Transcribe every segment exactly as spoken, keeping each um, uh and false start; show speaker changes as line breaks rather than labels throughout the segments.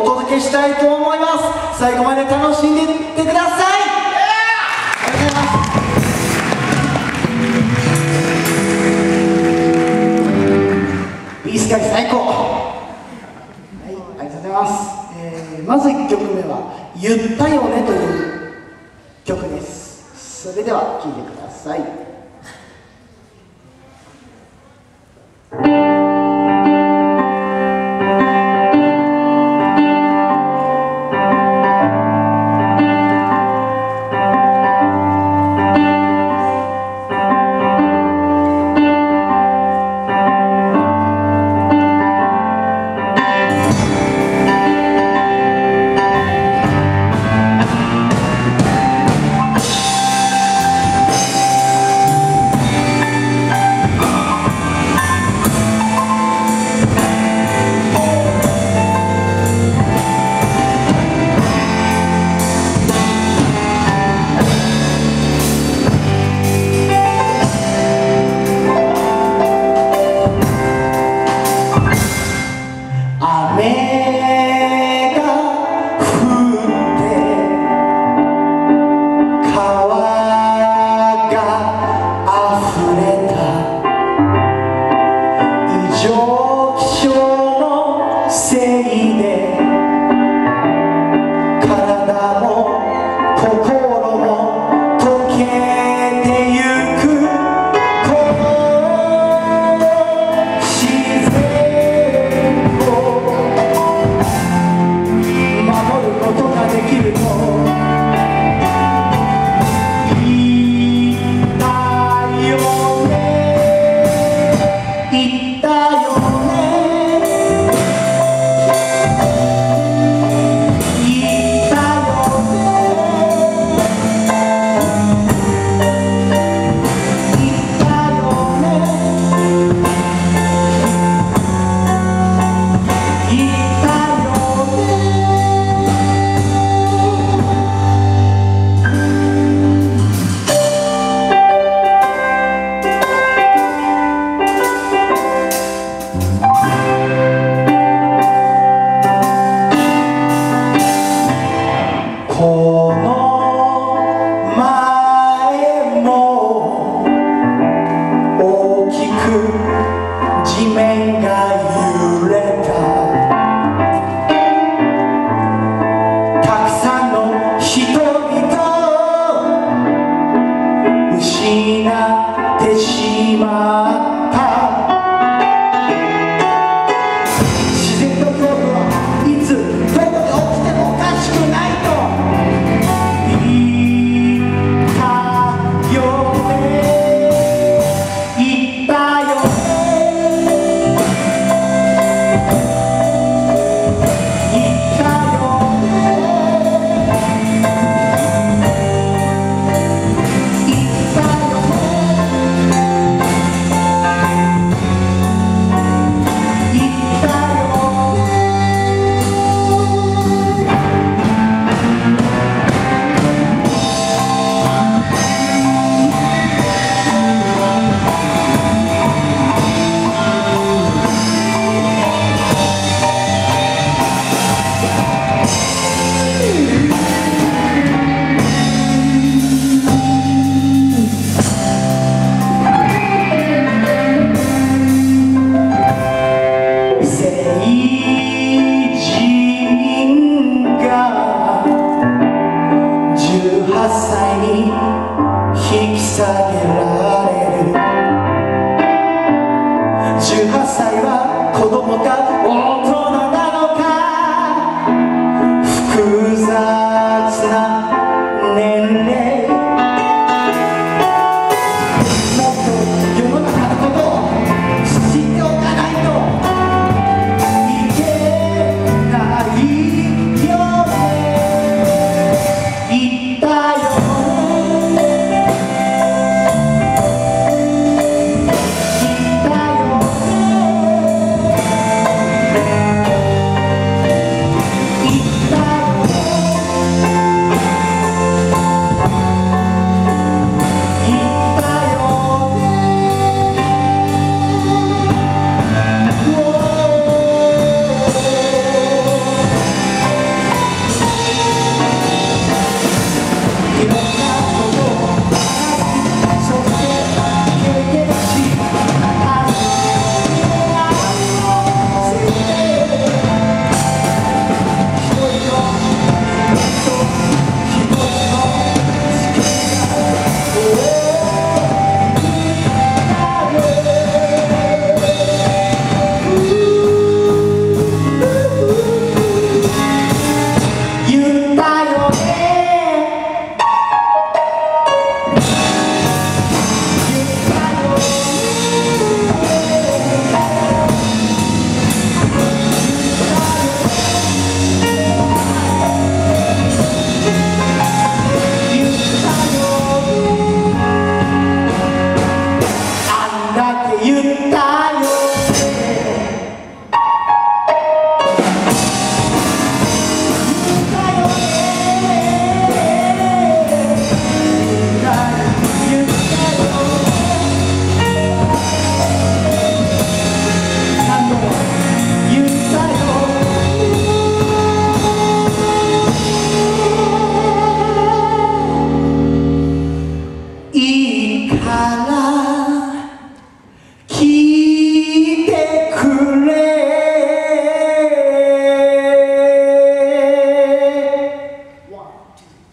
お届けしたいと思います。最後まで楽しんでいってください。ありがとうございます。ビースカイ最高。はい、ありがとうございます。えー、まずいっきょくめは「言ったよね」という曲です。それでは聴いてください。
「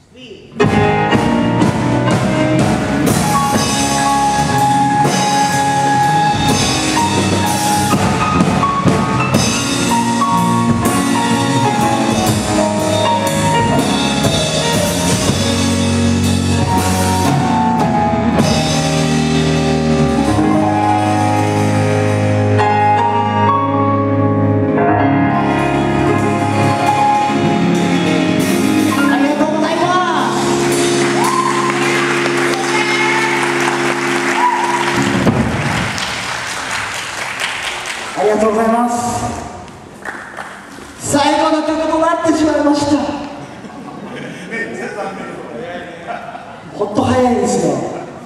ありがとうございます。最後の曲となってしまいました。ほっと早いですよ。い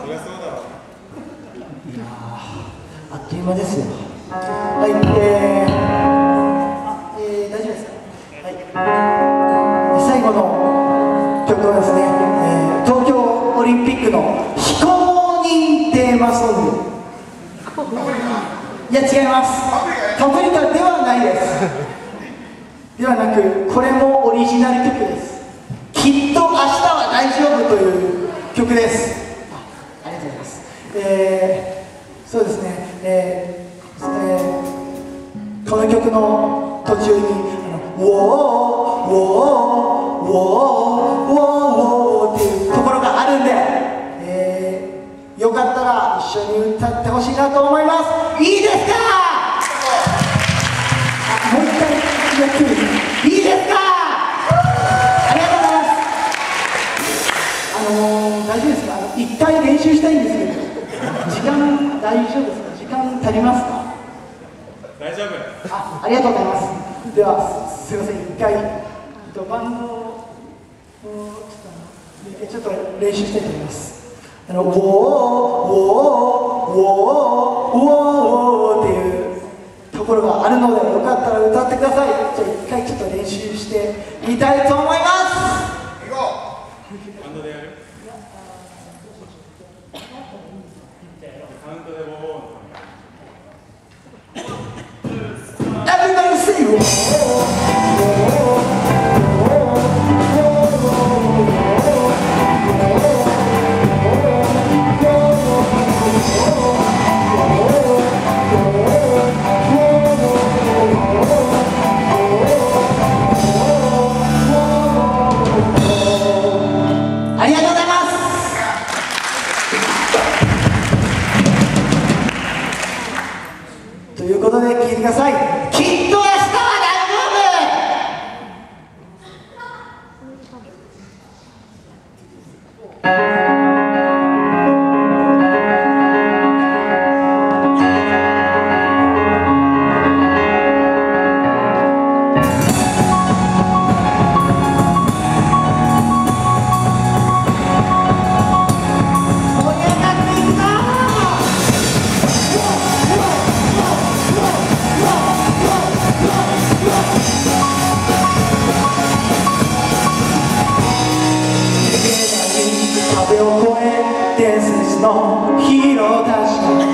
やー、あっという間ですよ。はい、えー、あ、えー、大丈夫ですか。はい、最後の曲はですね、えー、東京オリンピックの非公認テーマソング。いや、違います。パプリカではないです。ではなく、これもオリジナル曲です。きっと明日は大丈夫という曲です。あ、ありがとうございます。えー、そうですね、えーえー、この曲の途中に「ウォーウォーウォーウォーウォー」っていうところがあるんで、えー、よかったら一緒に歌ってほしいなと思います。いいですか？あ、もう一回やってみる。いいですか？ありがとうございます。あのー、大丈夫ですか？あの一回練習したいんですけど、時間大丈夫ですか？時間足りますか？
大丈夫。
あ、ありがとうございます。では、すみません、一回バンドをちょっと練習したいと思います。あの、ウォーウォーウォーウォーっていうところがあるので、よかったら歌ってください。じゃあ一回ちょっと練習してみたいと思います。
行こう。バンドでやる？カウントでウォーウォー。
Everybody say whoa, whoa,ありがとうございます。ということで聞いてください。きっと明日は大丈夫。壁を越え伝説のヒーローたちが